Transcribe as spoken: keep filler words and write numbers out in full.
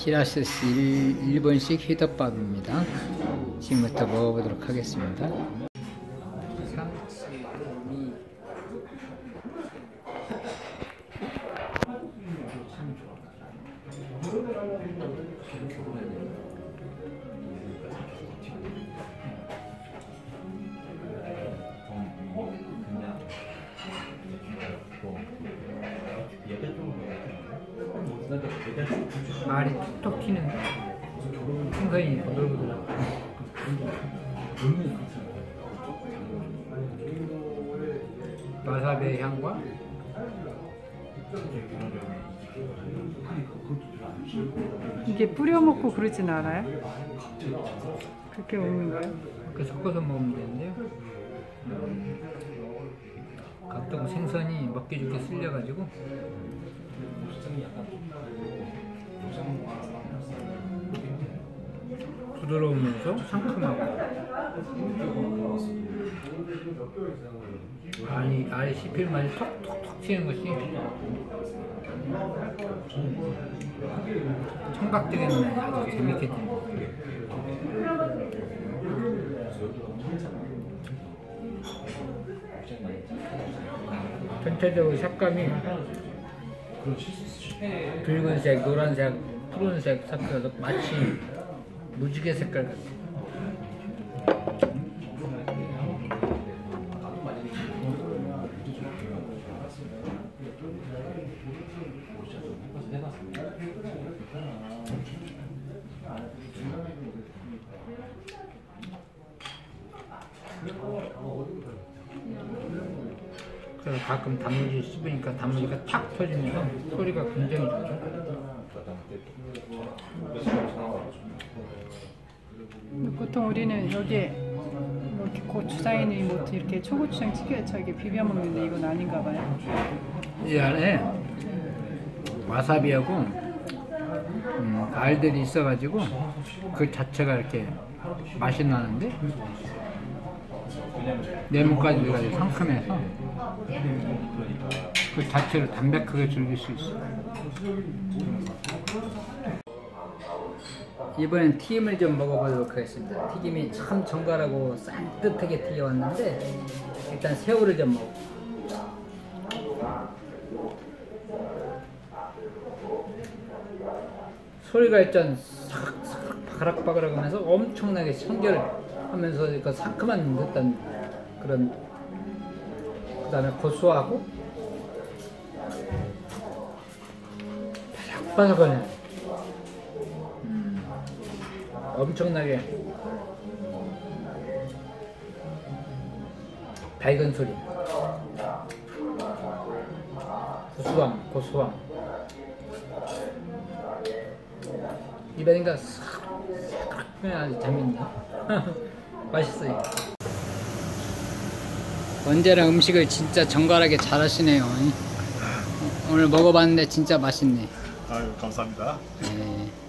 히라시스 일, 일본식 히덮밥입니다. 지금부터 먹어보도록 하겠습니다. 상치미 알이 톡톡 튀는데 생선이 보들보들. 와사비의 향과 이게 뿌려 먹고 그러진 않아요? 그렇게 먹는 거예요? 이렇게 섞어서 먹으면 되는데요. 음, 각종 생선이 먹기 좋게 쓸려가지고 부드러우면서 상큼하고 알이, 알이 씹힐 맛이 톡톡톡 튀는 것이 청각적인 아주 재밌게 듭니다. 전체적으로 색감이 붉은색, 노란색, 푸른색 섞여서 마치 무지개 색깔 같아요. 그래서 가끔 단무지 씹으니까 단무지가 탁 터지면서 소리가 굉장히 좋죠. 보통 우리는 여기에 뭐 이렇게 고추장이니 뭐 이렇게 초고추장 튀겨 저기 비벼 먹는데 이건 아닌가 봐요. 이 안에 와사비하고 음, 알들이 있어가지고 그 자체가 이렇게 맛이 나는데 내물까지 들어가지고 상큼해서 그 자체를 담백하게 즐길 수 있어요. 이번엔 튀김을 좀 먹어보도록 하겠습니다. 튀김이 참 정갈하고 산뜻하게 튀겨왔는데 일단 새우를 좀 먹어. 소리가 일단 삭삭 바글바글 하면서 엄청나게 청결하면서 그 상큼한 듯한 그런, 그 다음에 고소하고 바삭바삭하네. 음, 엄청나게 밝은 소리, 구수함, 고소함, 입에니까 싹 아주 재밌네. 맛있어요. 언제나 음식을 진짜 정갈하게 잘 하시네요. 오늘 먹어봤는데 진짜 맛있네. 아유, 감사합니다. 네.